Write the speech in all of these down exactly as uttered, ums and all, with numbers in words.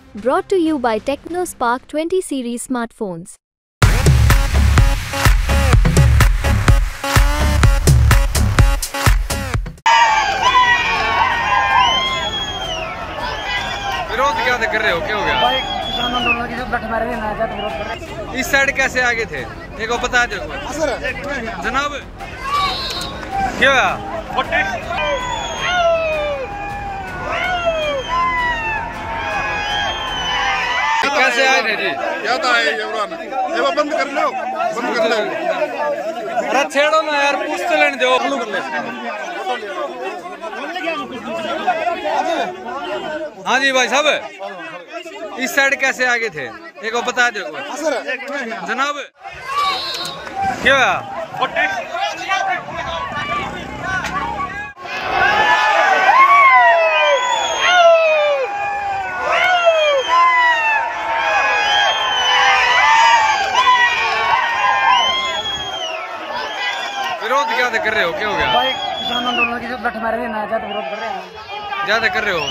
Brought to you by TechnoSpark twenty series smartphones. विरोध क्या कर रहे हो? क्या हो गया? भाई किसान आंदोलन की सब गठमारे ना जात विरोध कर रहे हैं। इस साइड कैसे आगे थे? एक को बता दो जनाब, क्या हुआ? कैसे आए थे जी? क्या था ये ये वो बंद कर लो, बंद कर लो। अरे छेड़ो ना यार, पूछ तो लेने दो। हाँ जी भाई साहब, इस साइड कैसे आगे थे? एक को बता दो जनाब, क्या हुआ? विरोध क्या कर रहे हो? क्या हो गया? भाई किसान आंदोलन की सब गठमारे ना जात विरोध कर रहे हैं। ज्यादा कर रहे हो?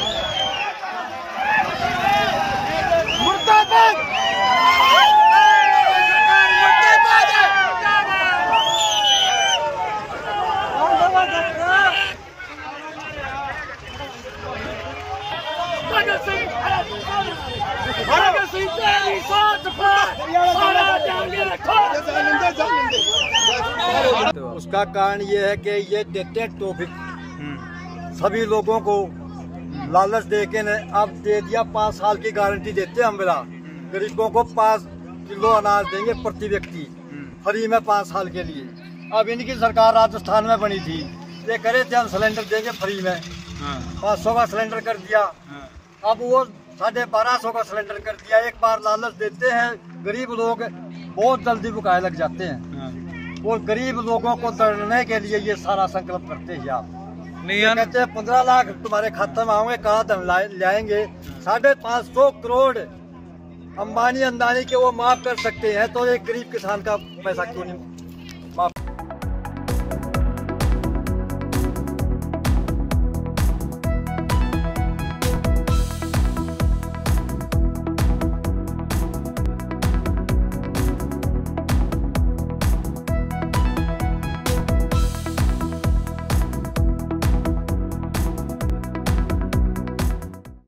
उसका कारण ये है कि ये देते टॉपिक सभी लोगों को लालच दे के ने अब दे दिया, पाँच साल की गारंटी देते हम मेरा गरीबों को पाँच किलो अनाज देंगे प्रति व्यक्ति फ्री में पाँच साल के लिए। अब इनकी सरकार राजस्थान में बनी थी, ये करे थे हम सिलेंडर देंगे फ्री में, पाँच सौ का सिलेंडर कर दिया, अब वो साढ़े बारह सौ का सिलेंडर कर दिया। एक बार लालच देते हैं, गरीब लोग बहुत जल्दी बुकाए लग जाते हैं और गरीब लोगों को दर्दने के लिए ये सारा संकल्प करते हैं। आप नहीं कहते हैं पंद्रह लाख तुम्हारे खाते में आओगे, कहाँ धन लाएंगे? साढ़े पाँच सौ करोड़ अंबानी अंदानी के वो माफ कर सकते हैं, तो एक गरीब किसान का पैसा क्यों नहीं